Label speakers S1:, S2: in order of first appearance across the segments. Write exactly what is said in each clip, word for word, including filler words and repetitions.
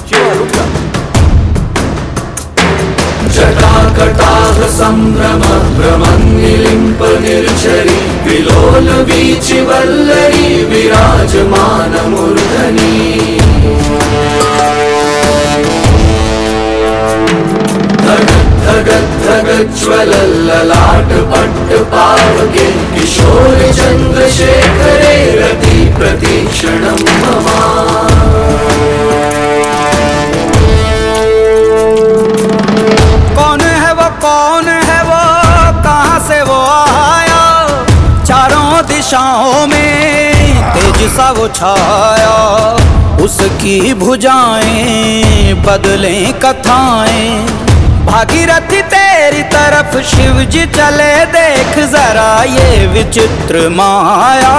S1: जटाकटाह संभ्रम भ्रमन्निलिम्प निर्झरी विलोल वीचि वल्लरी विराजमान मूर्धनि धगज्ज्वलल्ललाट पट्ट पावके किशोर चन्द्रशेखरे रति प्रतीक्षणं मम।
S2: कौन है वो कौन है वो कहाँ से वो आया, चारों दिशाओं में तेज सा वो छाया, उसकी भुजाएं बदलें कथाएं, भागीरथी तेरी तरफ शिव जी चले, देख जरा ये विचित्र माया।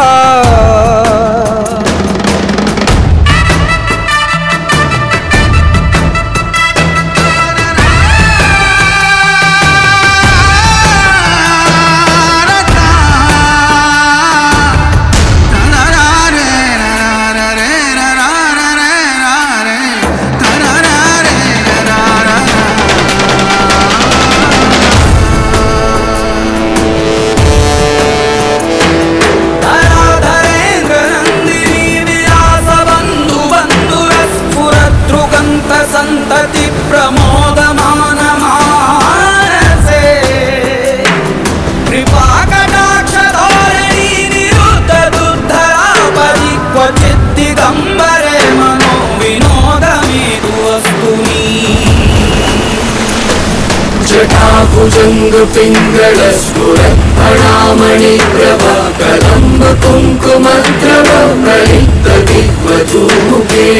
S2: संतति प्रमोदमान मानसे कृपा कटाक्ष धोरणी निरुद्ध दुद्धरा परि क्वचित् दिगंबरे मनो विनोदमेतु वस्तुनि।
S1: जटाभुजंग पिंगल स्फुरत् फणामणि प्रभा कदम्ब कुंकुमद्रव प्रलिप्त दिग्वधूमुखे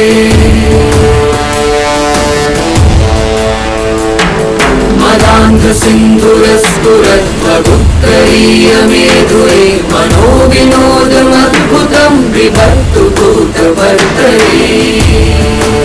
S1: मदान्ध सिन्धुरस्फुरत् भगुत्तरीय मेधुरे मनो विनोदमद्भुतं बिभर्तु भूतभर्तरे।